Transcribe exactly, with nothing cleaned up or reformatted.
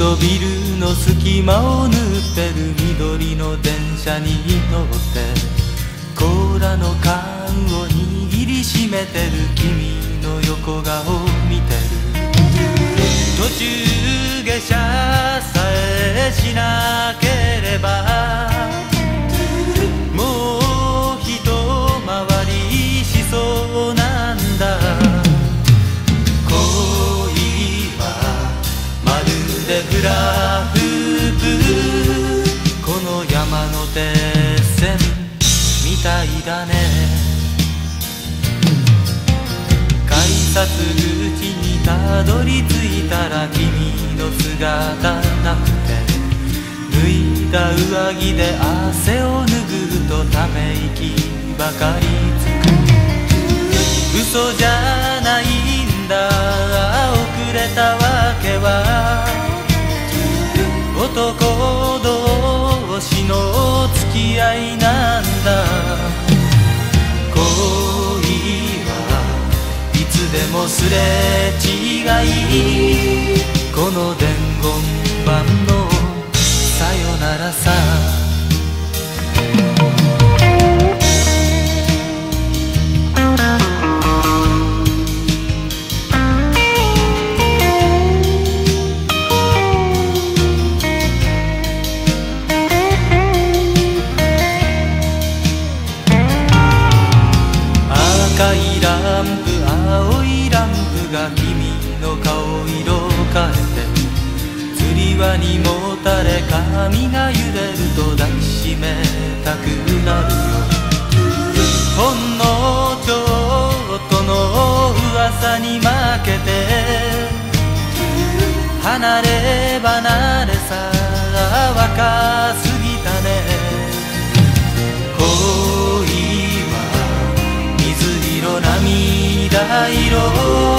とビルの隙間を縫ってる緑の電車に乗ってコーラの缶を握りしめてる君の横顔見てる。途中下車さえしなければもう一回りしそうなんだ。恋はまるでフラフープ、この山手線みたいだね。改札口にたどり着いたら君の姿なくて、脱いだ上着で汗を拭うとため息ばかりつく。嘘じゃないんだ、遅れたわけは男同士の付き合いなんだ。恋はいつでもすれ違い、この伝言板のさよならさ。赤いランプ青いランプが君の顔色を変えて、つり輪にもたれ髪が揺れると抱きしめたくなるよ。ほんのちょっとの噂に負けて離れ離れさ若すぎたね。涙色